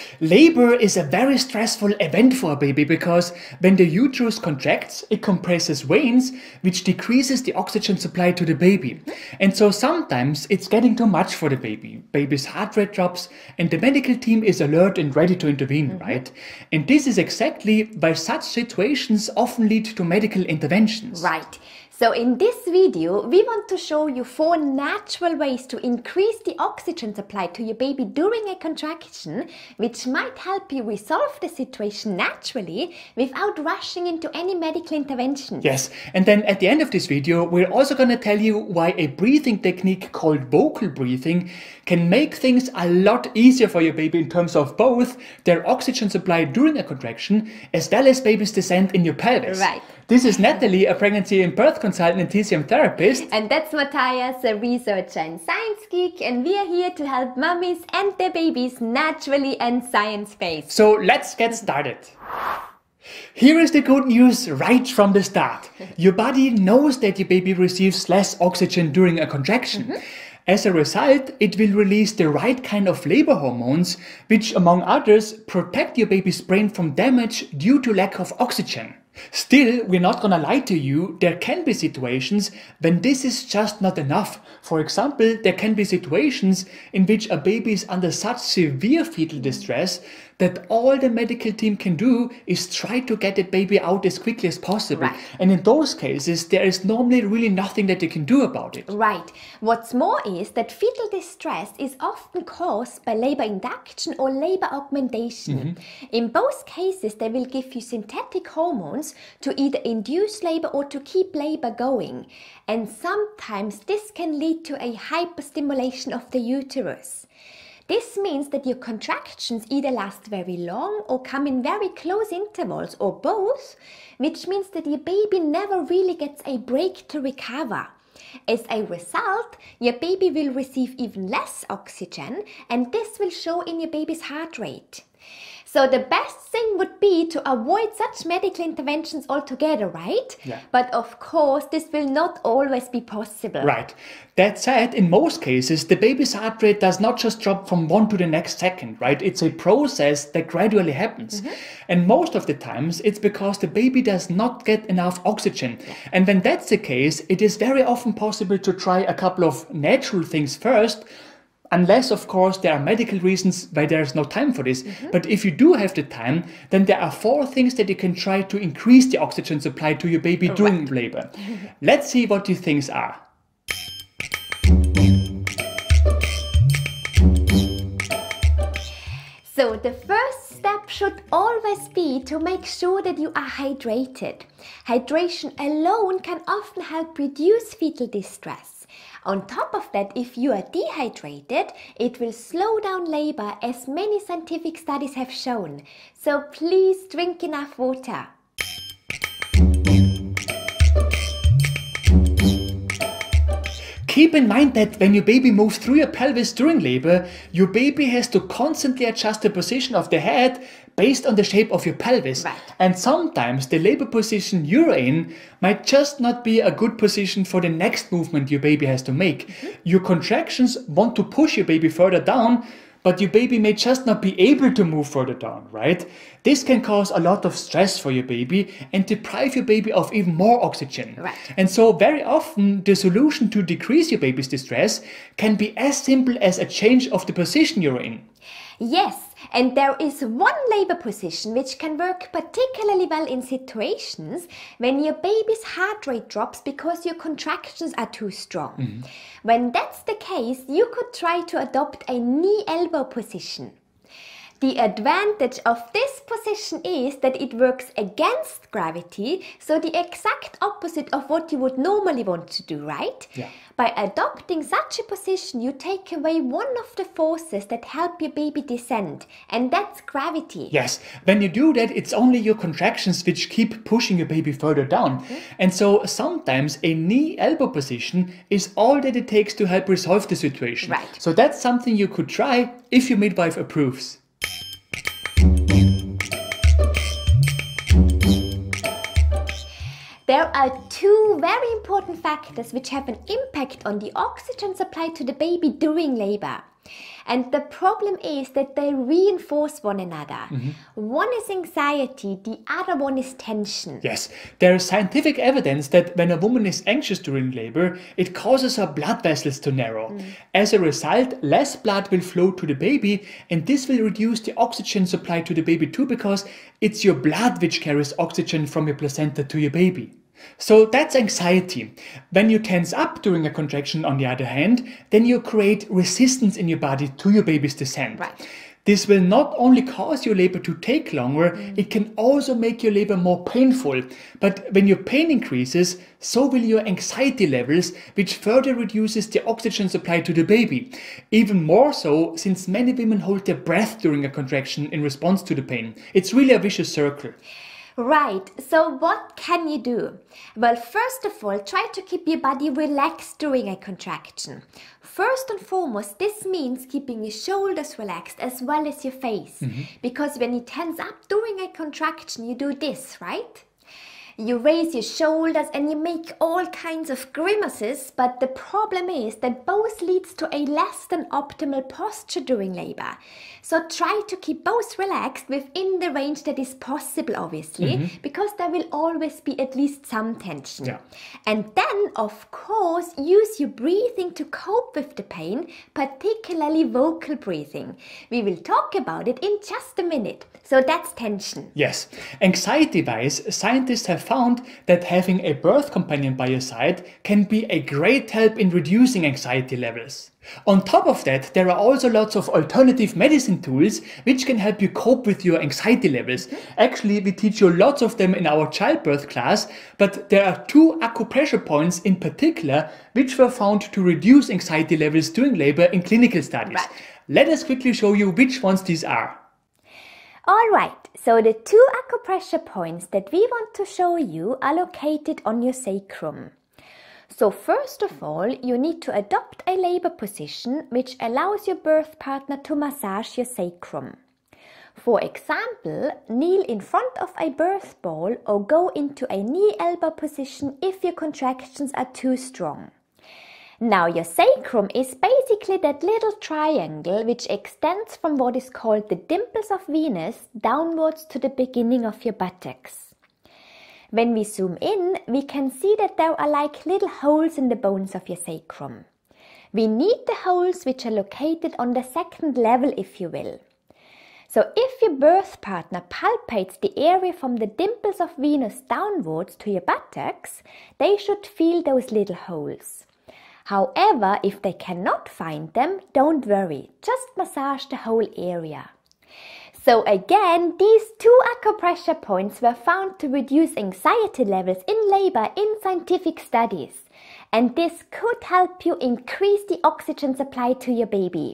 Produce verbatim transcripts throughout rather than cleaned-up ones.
Labor is a very stressful event for a baby because when the uterus contracts, it compresses veins, which decreases the oxygen supply to the baby. And so sometimes it's getting too much for the baby. Baby's heart rate drops and the medical team is alert and ready to intervene, mm-hmm. right? And this is exactly why such situations often lead to medical interventions. Right. So in this video, we want to show you four natural ways to increase the oxygen supply to your baby during a contraction, which might help you resolve the situation naturally without rushing into any medical intervention. Yes, and then at the end of this video, we're also going to tell you why a breathing technique called vocal breathing can make things a lot easier for your baby in terms of both their oxygen supply during a contraction as well as baby's descent in your pelvis. Right. This is Nathalie, a pregnancy and birth consultant and T C M therapist. And that's Mathias, a researcher and Science Geek, and we are here to help mummies and their babies naturally and science-based. So let's get started. Here is the good news right from the start. Your body knows that your baby receives less oxygen during a contraction. Mm-hmm. As a result, it will release the right kind of labor hormones, which among others protect your baby's brain from damage due to lack of oxygen. Still, we're not gonna lie to you, there can be situations when this is just not enough. For example, there can be situations in which a baby is under such severe fetal distress that all the medical team can do is try to get the baby out as quickly as possible. Right. And in those cases, there is normally really nothing that you can do about it. Right. What's more is that fetal distress is often caused by labor induction or labor augmentation. Mm-hmm. In both cases, they will give you synthetic hormones to either induce labor or to keep labor going. And sometimes this can lead to a hyperstimulation of the uterus. This means that your contractions either last very long or come in very close intervals or both, which means that your baby never really gets a break to recover. As a result, your baby will receive even less oxygen, and this will show in your baby's heart rate. So the best thing would be to avoid such medical interventions altogether, right? Yeah. But of course, this will not always be possible. Right. That said, in most cases, the baby's heart rate does not just drop from one to the next second, right? It's a process that gradually happens. Mm-hmm. And most of the times, it's because the baby does not get enough oxygen. Yeah. And when that's the case, it is very often possible to try a couple of natural things first, unless, of course, there are medical reasons why there's no time for this. Mm-hmm. But if you do have the time, then there are four things that you can try to increase the oxygen supply to your baby. Right. During labor. Let's see what these things are. So the first step should always be to make sure that you are hydrated. Hydration alone can often help reduce fetal distress. On top of that, if you are dehydrated, it will slow down labor, as many scientific studies have shown. So please drink enough water. Keep in mind that when your baby moves through your pelvis during labor, your baby has to constantly adjust the position of the head based on the shape of your pelvis. Right. And sometimes the labor position you're in might just not be a good position for the next movement your baby has to make. Mm-hmm. Your contractions want to push your baby further down, but your baby may just not be able to move further down, right? This can cause a lot of stress for your baby and deprive your baby of even more oxygen. Right. And so very often the solution to decrease your baby's distress can be as simple as a change of the position you're in. Yes, and there is one labor position which can work particularly well in situations when your baby's heart rate drops because your contractions are too strong. Mm-hmm. When that's the case, you could try to adopt a knee-elbow position. The advantage of this position is that it works against gravity, so the exact opposite of what you would normally want to do, right? Yeah. By adopting such a position, you take away one of the forces that help your baby descend, and that's gravity. Yes, when you do that, it's only your contractions which keep pushing your baby further down. Mm-hmm. And so sometimes a knee-elbow position is all that it takes to help resolve the situation. Right. So that's something you could try if your midwife approves. There are two very important factors which have an impact on the oxygen supply to the baby during labor. And the problem is that they reinforce one another. Mm-hmm. One is anxiety, the other one is tension. Yes, there is scientific evidence that when a woman is anxious during labor, it causes her blood vessels to narrow. Mm. As a result, less blood will flow to the baby, and this will reduce the oxygen supply to the baby too, because it's your blood which carries oxygen from your placenta to your baby. So that's anxiety. When you tense up during a contraction, on the other hand, then you create resistance in your body to your baby's descent. Right. This will not only cause your labor to take longer, mm. it can also make your labor more painful. But when your pain increases, so will your anxiety levels, which further reduces the oxygen supply to the baby. Even more so, since many women hold their breath during a contraction in response to the pain. It's really a vicious circle. Right, so what can you do? Well, first of all, try to keep your body relaxed during a contraction. First and foremost, this means keeping your shoulders relaxed as well as your face. Mm-hmm. Because when you tense up during a contraction, you do this, right? You raise your shoulders and you make all kinds of grimaces, but the problem is that both leads to a less than optimal posture during labor. So try to keep both relaxed within the range that is possible, obviously, mm-hmm. because there will always be at least some tension. Yeah. And then, of course, use your breathing to cope with the pain, particularly vocal breathing. We will talk about it in just a minute. So that's tension. Yes. Anxiety-wise, scientists have found that having a birth companion by your side can be a great help in reducing anxiety levels. On top of that, there are also lots of alternative medicine tools which can help you cope with your anxiety levels. Actually, we teach you lots of them in our childbirth class, but there are two acupressure points in particular which were found to reduce anxiety levels during labor in clinical studies. Right. Let us quickly show you which ones these are. Alright, so the two acupressure points that we want to show you are located on your sacrum. So first of all, you need to adopt a labor position which allows your birth partner to massage your sacrum. For example, kneel in front of a birth ball or go into a knee-elbow position if your contractions are too strong. Now your sacrum is basically that little triangle which extends from what is called the dimples of Venus downwards to the beginning of your buttocks. When we zoom in, we can see that there are like little holes in the bones of your sacrum. We need the holes which are located on the second level, if you will. So if your birth partner palpates the area from the dimples of Venus downwards to your buttocks, they should feel those little holes. However, if they cannot find them, don't worry, just massage the whole area. So again, these two acupressure points were found to reduce anxiety levels in labor in scientific studies. And this could help you increase the oxygen supply to your baby.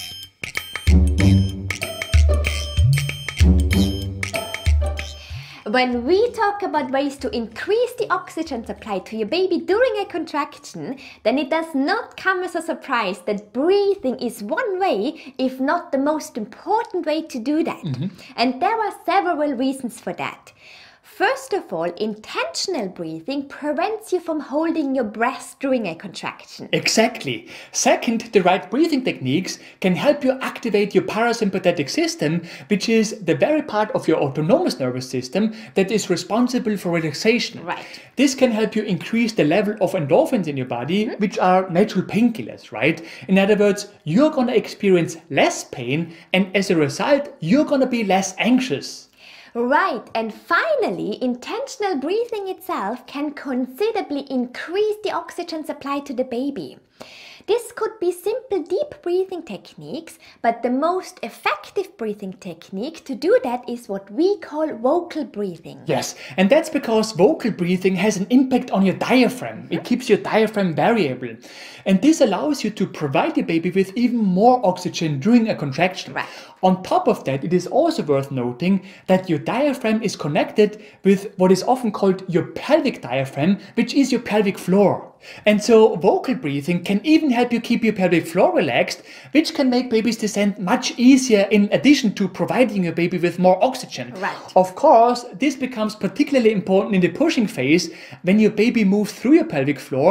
When we talk about ways to increase the oxygen supply to your baby during a contraction, then it does not come as a surprise that breathing is one way, if not the most important way to do that. Mm-hmm. And there are several reasons for that. First of all, intentional breathing prevents you from holding your breath during a contraction. Exactly. Second, the right breathing techniques can help you activate your parasympathetic system, which is the very part of your autonomous nervous system that is responsible for relaxation. Right. This can help you increase the level of endorphins in your body, mm-hmm. which are natural painkillers, right? In other words, you're going to experience less pain, and as a result, you're going to be less anxious. Right, and finally, intentional breathing itself can considerably increase the oxygen supply to the baby. This could be simple deep breathing techniques, but the most effective breathing technique to do that is what we call vocal breathing. Yes, and that's because vocal breathing has an impact on your diaphragm. Mm-hmm. It keeps your diaphragm variable. And this allows you to provide your baby with even more oxygen during a contraction. Right. On top of that, it is also worth noting that your diaphragm is connected with what is often called your pelvic diaphragm, which is your pelvic floor. And so vocal breathing can even help you keep your pelvic floor relaxed, which can make baby's descent much easier in addition to providing your baby with more oxygen. Right. Of course, this becomes particularly important in the pushing phase when your baby moves through your pelvic floor,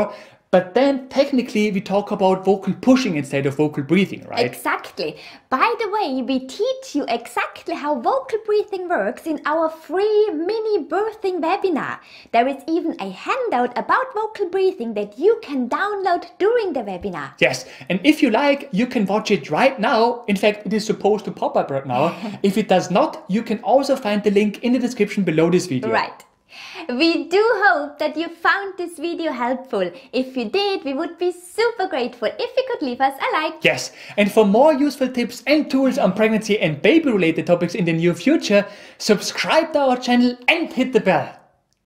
But then technically we talk about vocal pushing instead of vocal breathing, right? Exactly. By the way, we teach you exactly how vocal breathing works in our free mini birthing webinar. There is even a handout about vocal breathing that you can download during the webinar. Yes, and if you like, you can watch it right now. In fact, it is supposed to pop up right now. If it does not, you can also find the link in the description below this video. Right. We do hope that you found this video helpful. If you did, we would be super grateful if you could leave us a like. Yes, and for more useful tips and tools on pregnancy and baby related topics in the near future, subscribe to our channel and hit the bell.